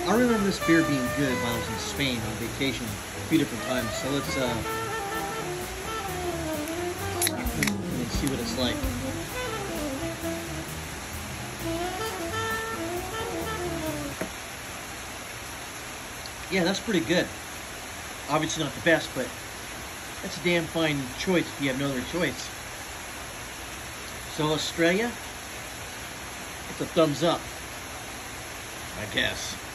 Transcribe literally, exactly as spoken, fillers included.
I remember this beer being good when I was in Spain on vacation a few different times. So let's uh, let me see what it's like. Yeah, that's pretty good. Obviously not the best, but that's a damn fine choice if you have no other choice. So Estrella, it's a thumbs up, I guess.